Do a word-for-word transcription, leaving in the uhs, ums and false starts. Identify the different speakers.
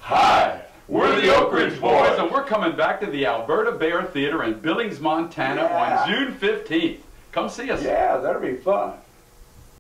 Speaker 1: Hi, we're the Oak Ridge Boys, and we're coming back to the Alberta Bair Theater in Billings, Montana
Speaker 2: Yeah.
Speaker 1: on June fifteenth. Come see us.
Speaker 2: Yeah, that'll be fun.